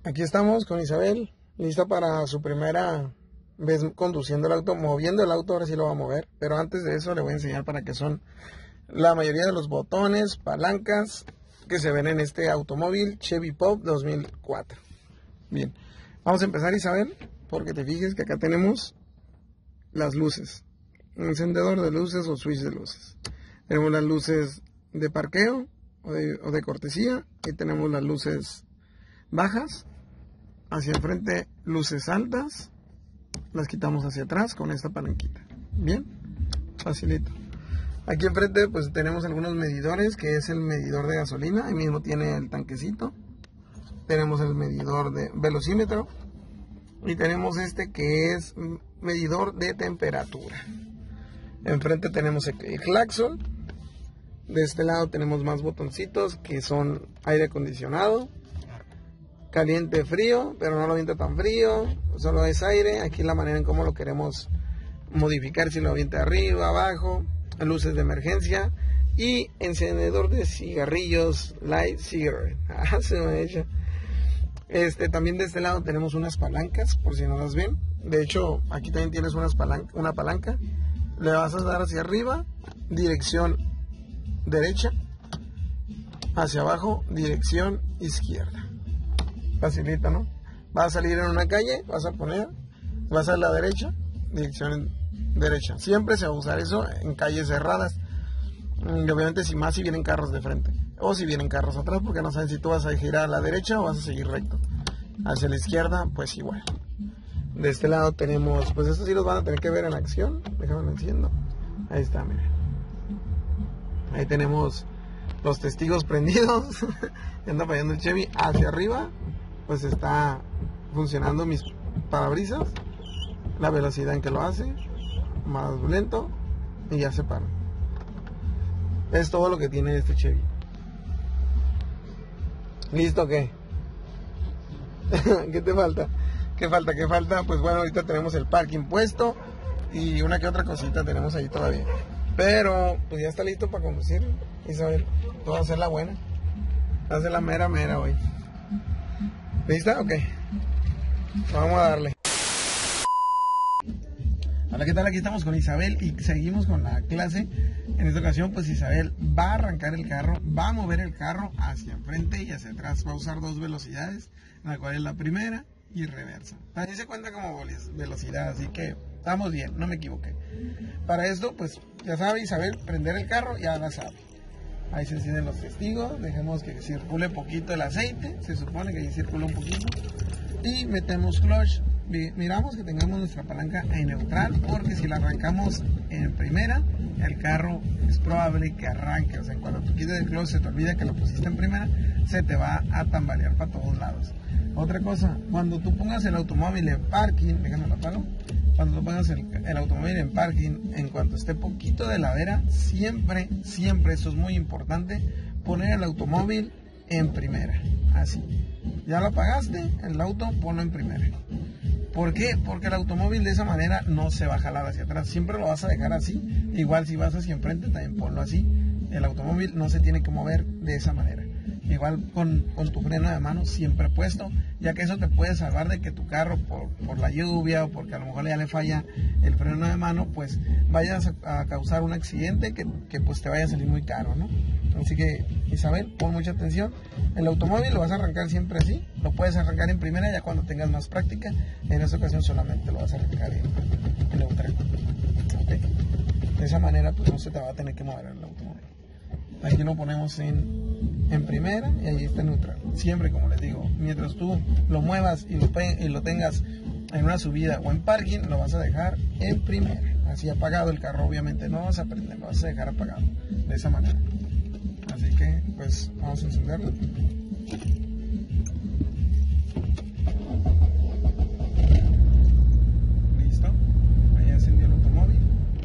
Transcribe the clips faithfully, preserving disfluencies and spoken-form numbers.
Aquí estamos con Isabel, lista para su primera vez conduciendo el auto, moviendo el auto, ahora sí lo va a mover, pero antes de eso le voy a enseñar para qué son la mayoría de los botones, palancas que se ven en este automóvil Chevy Pop dos mil cuatro. Bien, vamos a empezar, Isabel, porque te fijes que acá tenemos las luces, encendedor de luces o switch de luces. Tenemos las luces de parqueo o de, o de cortesía, y tenemos las luces bajas. Hacia el frente, luces altas, las quitamos hacia atrás con esta palanquita. Bien, facilito. Aquí enfrente pues tenemos algunos medidores, que es el medidor de gasolina, ahí mismo tiene el tanquecito. Tenemos el medidor de velocímetro y tenemos este que es medidor de temperatura. Enfrente tenemos el claxon. De este lado tenemos más botoncitos que son aire acondicionado, caliente, frío, pero no lo avienta tan frío, solo es aire. Aquí la manera en cómo lo queremos modificar, si lo avienta arriba, abajo, luces de emergencia y encendedor de cigarrillos, light cigarette. Ah, se me ha hecho. Este, también de este lado tenemos unas palancas, por si no las ven. De hecho, aquí también tienes unas palanca, una palanca. Le vas a dar hacia arriba, dirección derecha, hacia abajo, dirección izquierda. Facilita, ¿no? Vas a salir en una calle, vas a poner, vas a la derecha, dirección derecha. Siempre se va a usar eso en calles cerradas. Y obviamente si más si vienen carros de frente. O si vienen carros atrás, porque no saben si tú vas a girar a la derecha o vas a seguir recto. Hacia la izquierda, pues igual. De este lado tenemos, pues estos sí los van a tener que ver en acción. Déjame lo enciendo. Ahí está, miren. Ahí tenemos los testigos prendidos. Anda fallando el Chevy. Hacia arriba pues está funcionando mis parabrisas, la velocidad en que lo hace, más lento, y ya se para. Es todo lo que tiene este Chevy. ¿Listo qué? ¿Qué te falta? ¿Qué falta? ¿Qué falta? Pues bueno, ahorita tenemos el parking puesto y una que otra cosita tenemos ahí todavía. Pero pues ya está listo para conducir, Isabel. Todo va a ser la buena. Va a ser la mera mera hoy. ¿Lista? Ok. Vamos a darle. Hola, ¿qué tal? Aquí estamos con Isabel y seguimos con la clase. En esta ocasión, pues Isabel va a arrancar el carro, va a mover el carro hacia enfrente y hacia atrás. Va a usar dos velocidades, la cual es la primera y reversa. También se cuenta como velocidad, así que estamos bien, no me equivoqué. Para esto, pues ya sabe Isabel, prender el carro, ya la sabe. Ahí se encienden los testigos, dejemos que circule poquito el aceite, se supone que ahí circula un poquito. Y metemos clutch, miramos que tengamos nuestra palanca en neutral, porque si la arrancamos en primera, el carro es probable que arranque. O sea, cuando tú quites el clutch se te olvida que lo pusiste en primera, se te va a tambalear para todos lados. Otra cosa, cuando tú pongas el automóvil en parking, déjame lo apago. Cuando tú pongas el, el automóvil en parking, en cuanto esté poquito de ladera, siempre, siempre, eso es muy importante, poner el automóvil en primera, así. Ya lo apagaste, el auto, ponlo en primera. ¿Por qué? Porque el automóvil de esa manera no se va a jalar hacia atrás, siempre lo vas a dejar así. Igual si vas hacia enfrente, también ponlo así. El automóvil no se tiene que mover de esa manera. Igual con, con tu freno de mano siempre puesto, ya que eso te puede salvar de que tu carro por, por la lluvia o porque a lo mejor ya le falla el freno de mano, pues vayas a, a causar un accidente que, que pues te vaya a salir muy caro, ¿no? Así que Isabel, pon mucha atención. El automóvil lo vas a arrancar siempre así, lo puedes arrancar en primera ya cuando tengas más práctica. En esta ocasión solamente lo vas a arrancar en, en neutral. ¿Okay? De esa manera pues no se te va a tener que mover el automóvil. Aquí lo ponemos en, en primera y ahí está neutral. Siempre, como les digo, mientras tú lo muevas y lo, y lo tengas en una subida o en parking, lo vas a dejar en primera. Así apagado el carro, obviamente no vas a prender, lo vas a dejar apagado. De esa manera. Así que, pues, vamos a encenderlo. Listo. Ahí encendió el automóvil.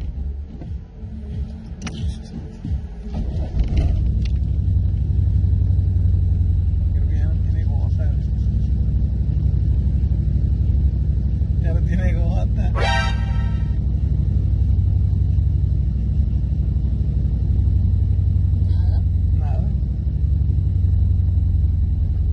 Tiene gota. Nada. Nada.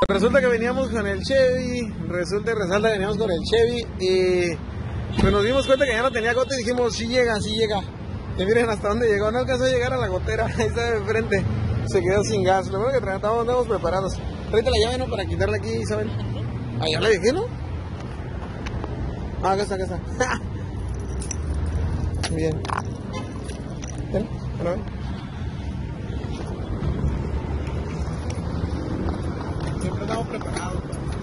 Resulta que veníamos con el Chevy, resulta y resalta que veníamos con el Chevy y pues nos dimos cuenta que ya no tenía gota y dijimos, sí llega, sí llega. Y miren hasta dónde llegó, no alcanzó a llegar a la gotera, ahí está de frente, se quedó sin gas. Lo bueno que tratamos, andamos preparados. Ahorita la llave, ¿no? Para quitarla aquí, Isabel. Ah, ya la dejé, ¿no? Ah, acá está, acá está. Bien. ¿Ven? ¿Lo ven? Siempre estamos preparados.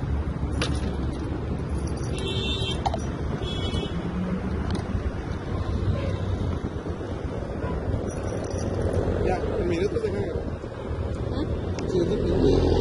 Ya, en minutos de carga. Sí, es de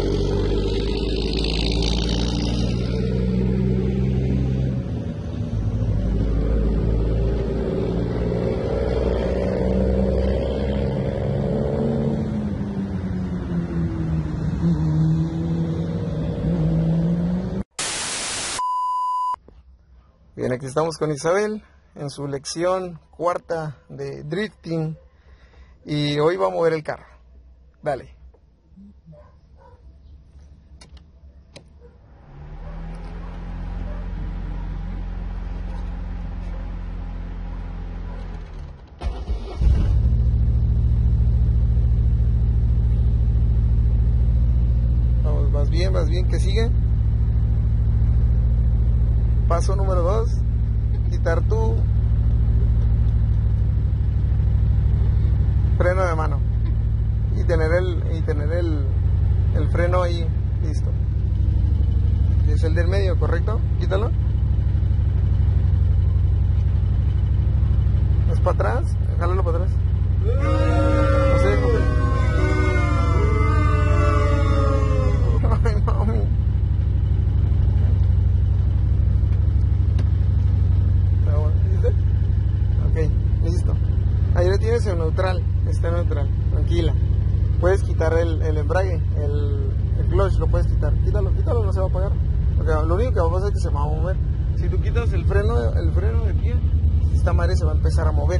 Bien, aquí estamos con Isabel en su lección cuarta de drifting y hoy va a mover el carro. Dale. Vamos, vas bien, vas bien, ¿qué sigue? Paso número dos, quitar tu freno de mano y tener el y tener el, el freno ahí listo. Es el del medio, ¿correcto? Quítalo. Es para atrás, jálalo para atrás. No sé, ay, mami. Listo. Ahí lo tienes en neutral, está en neutral, tranquila. Puedes quitar el, el embrague, el, el clutch, lo puedes quitar. Quítalo, quítalo, no se va a apagar. Porque lo único que va a pasar es que se va a mover. Si tú quitas el freno, el freno de pie, esta madre se va a empezar a mover.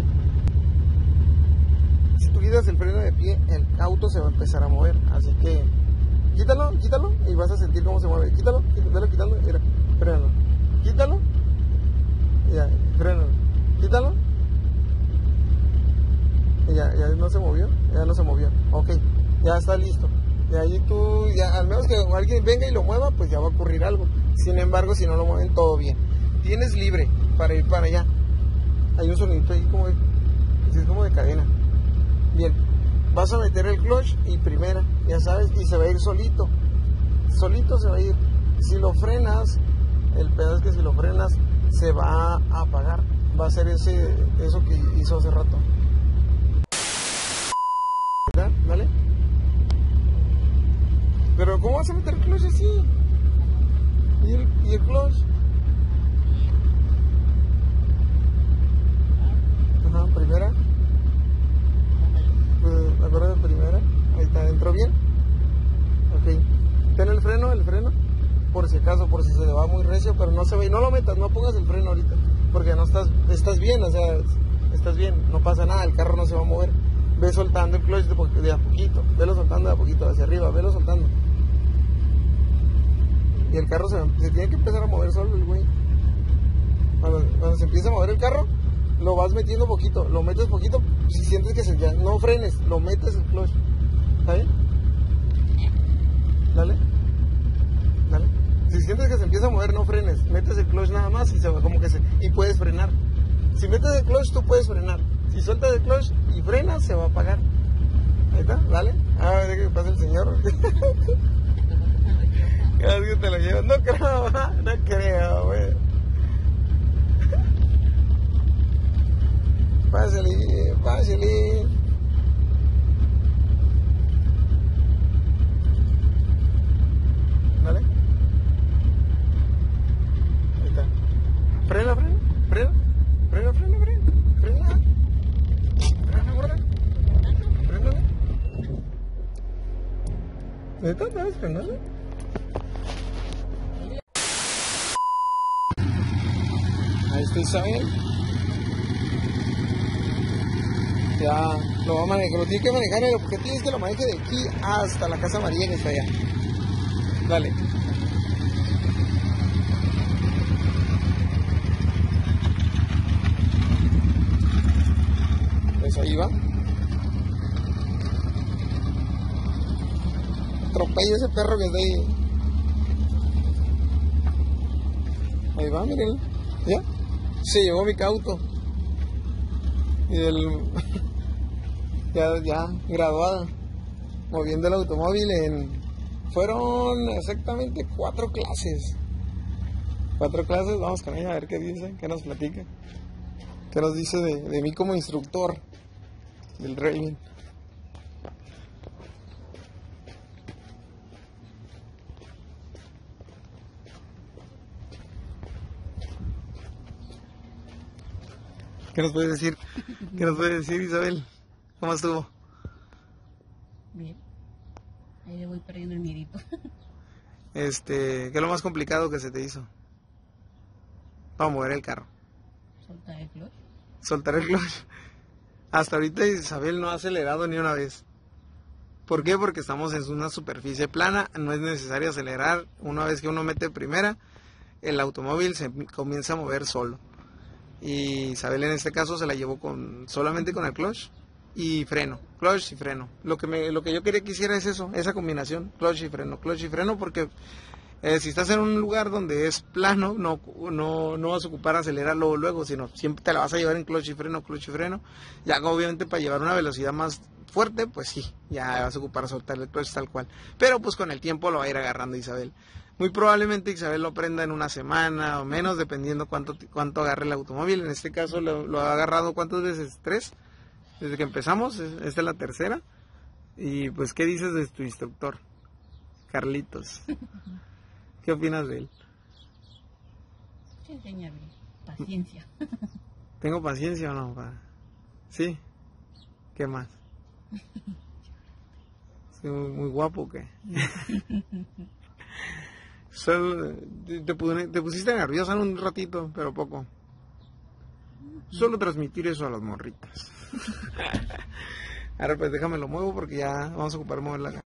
Si tú quitas el freno de pie, el auto se va a empezar a mover. Así que quítalo, quítalo y vas a sentir cómo se mueve. Quítalo, quítalo, quítalo, mira, frénalo. Quítalo, ya, frénalo. Quítalo. Ya, ya no se movió, ya no se movió. Ok, ya está listo. Y ahí tú, ya, al menos que alguien venga y lo mueva, pues ya va a ocurrir algo. Sin embargo, si no lo mueven, todo bien. Tienes libre para ir para allá. Hay un sonidito ahí como de, es como de cadena. Bien, vas a meter el clutch y primera, ya sabes, y se va a ir solito. Solito se va a ir. Si lo frenas, el pedazo es que si lo frenas, se va a apagar. Va a ser ese, eso que hizo hace rato. ¿Vale? Pero ¿cómo vas a meter el clutch así? ¿Y el, y el clutch? Ajá, primera. Pues, ¿me acuerdo de primera? Ahí está, ¿entró bien? Ok. Ten el freno, el freno. Por si acaso, por si se le va muy recio, pero no se ve. No lo metas, no pongas el freno ahorita. Porque no estás, estás bien, o sea, estás bien, no pasa nada, el carro no se va a mover. Ve soltando el clutch de, de a poquito, velo soltando de a poquito, hacia arriba, velo soltando. Y el carro se, se tiene que empezar a mover solo el güey. Cuando, cuando se empieza a mover el carro, lo vas metiendo poquito, lo metes poquito, si sientes que se ya, no frenes, lo metes el clutch. ¿Está bien? Dale. Dale. Si sientes que se empieza a mover, no frenes, metes el clutch nada más y se va como que se, y puedes frenar. Si metes el clutch, tú puedes frenar. Si sueltas el clutch y frenas, se va a apagar. Ahí está, dale. Ah, deja que pase el señor. Cada vez que te lo llevas. No creo, no creo, güey. Pásale, pásale. Dale. Ahí está. Frena, frena, frena. Frena, frena, frena. Frena. ¿Neta? ¿Sabes frenarle? Ahí está Isabel. Ya lo va a manejar, lo tiene que manejar. El objetivo es que lo maneje de aquí hasta la Casa María que está allá. Dale. Pues ahí va. Atropella ese perro que está ahí. Ahí va, miren. ¿Ya? Se llevó mi cauto. Y el... ya, ya, graduada. Moviendo el automóvil en... Fueron exactamente cuatro clases. Cuatro clases, vamos con ella a ver qué dice, qué nos platica. Qué nos dice de, de mí como instructor del railing. ¿Qué nos puedes decir? ¿Qué nos puedes decir, Isabel? ¿Cómo estuvo? Bien. Ahí le voy perdiendo el miedito. Este, ¿qué es lo más complicado que se te hizo? Para mover el carro. Soltar el clutch. Soltar el clutch. Hasta ahorita Isabel no ha acelerado ni una vez. ¿Por qué? Porque estamos en una superficie plana, no es necesario acelerar. Una vez que uno mete primera, el automóvil se comienza a mover solo. Y Isabel en este caso se la llevó con solamente con el clutch y freno, clutch y freno. Lo que me, lo que yo quería que hiciera es eso, esa combinación, clutch y freno, clutch y freno, porque eh, si estás en un lugar donde es plano, no, no, no vas a ocupar acelerarlo luego, sino siempre te la vas a llevar en clutch y freno, clutch y freno. Ya obviamente para llevar una velocidad más fuerte, pues sí, ya vas a ocupar soltar el clutch tal cual. Pero pues con el tiempo lo va a ir agarrando Isabel. Muy probablemente Isabel lo aprenda en una semana o menos, dependiendo cuánto, cuánto agarre el automóvil. En este caso lo, lo ha agarrado ¿cuántas veces? ¿Tres? Desde que empezamos, esta es la tercera. Y pues, ¿qué dices de tu instructor? Carlitos. ¿Qué opinas de él? Sí, enseñarle paciencia. ¿Tengo paciencia o no? ¿Sí? ¿Qué más? ¿Soy muy, muy guapo o qué? Solo, te, te pusiste nerviosa en un ratito, pero poco. Solo transmitir eso a las morritas. Ahora pues déjame lo muevo porque ya vamos a ocupar mover la